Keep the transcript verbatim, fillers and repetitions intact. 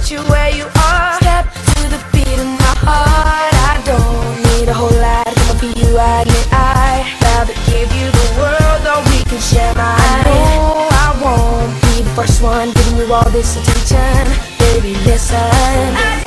meet you where you are. Step to the beat of my heart. I don't need a whole lot, I'ma be you, I admit I rather give you the world, or we can share mine. I know I won't be the first one giving you all this attention. Baby, listen, I